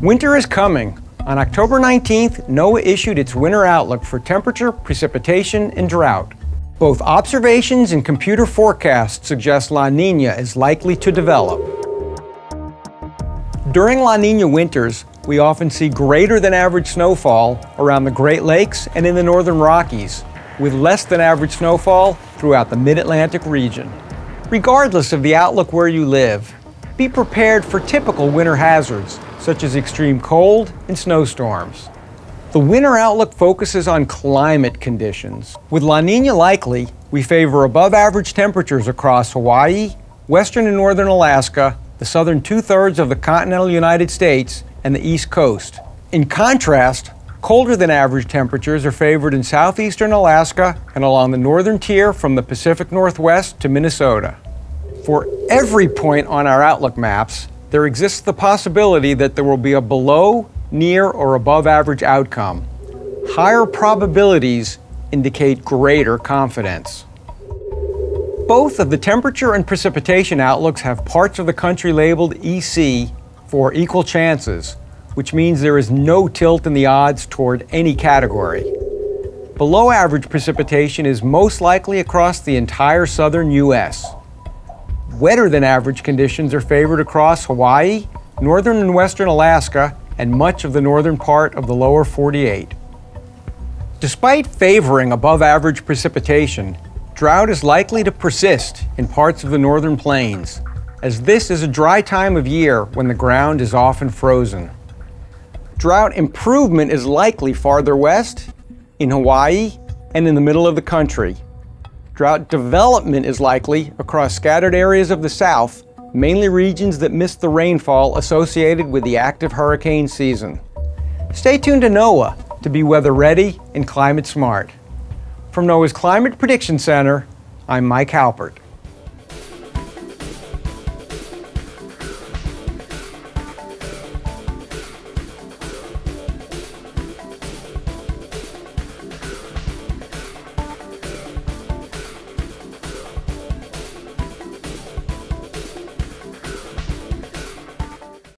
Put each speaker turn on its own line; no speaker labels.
Winter is coming. On October 19th, NOAA issued its winter outlook for temperature, precipitation, and drought. Both observations and computer forecasts suggest La Niña is likely to develop. During La Niña winters, we often see greater than average snowfall around the Great Lakes and in the northern Rockies, with less than average snowfall throughout the Mid-Atlantic region. Regardless of the outlook where you live, be prepared for typical winter hazards, such as extreme cold and snowstorms. The winter outlook focuses on climate conditions. With La Niña likely, we favor above average temperatures across Hawaii, western and northern Alaska, the southern two-thirds of the continental United States, and the East Coast. In contrast, colder than average temperatures are favored in southeastern Alaska and along the northern tier from the Pacific Northwest to Minnesota. For every point on our outlook maps, there exists the possibility that there will be a below, near, or above average outcome. Higher probabilities indicate greater confidence. Both of the temperature and precipitation outlooks have parts of the country labeled EC for equal chances, which means there is no tilt in the odds toward any category. Below average precipitation is most likely across the entire southern U.S. Wetter than average conditions are favored across Hawaii, northern and western Alaska, and much of the northern part of the lower 48. Despite favoring above average precipitation, drought is likely to persist in parts of the northern plains, as this is a dry time of year when the ground is often frozen. Drought improvement is likely farther west, in Hawaii, and in the middle of the country. Drought development is likely across scattered areas of the south, mainly regions that missed the rainfall associated with the active hurricane season. Stay tuned to NOAA to be weather ready and climate smart. From NOAA's Climate Prediction Center, I'm Mike Halpert.